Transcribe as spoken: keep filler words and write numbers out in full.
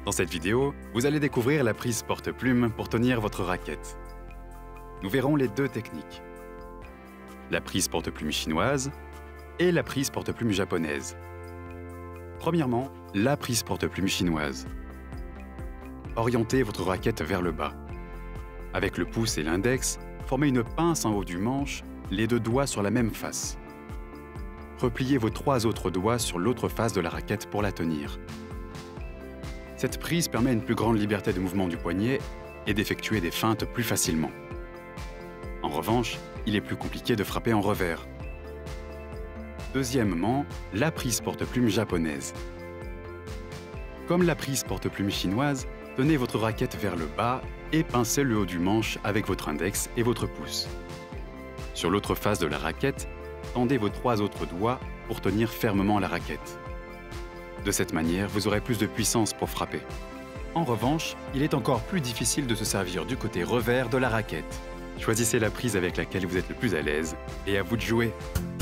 Dans cette vidéo, vous allez découvrir la prise porte-plume pour tenir votre raquette. Nous verrons les deux techniques. La prise porte-plume chinoise et la prise porte-plume japonaise. Premièrement, la prise porte-plume chinoise. Orientez votre raquette vers le bas. Avec le pouce et l'index, formez une pince en haut du manche, les deux doigts sur la même face. Repliez vos trois autres doigts sur l'autre face de la raquette pour la tenir. Cette prise permet une plus grande liberté de mouvement du poignet et d'effectuer des feintes plus facilement. En revanche, il est plus compliqué de frapper en revers. Deuxièmement, la prise porte-plume japonaise. Comme la prise porte-plume chinoise, tenez votre raquette vers le bas et pincez le haut du manche avec votre index et votre pouce. Sur l'autre face de la raquette, tendez vos trois autres doigts pour tenir fermement la raquette. De cette manière, vous aurez plus de puissance pour frapper. En revanche, il est encore plus difficile de se servir du côté revers de la raquette. Choisissez la prise avec laquelle vous êtes le plus à l'aise et à vous de jouer.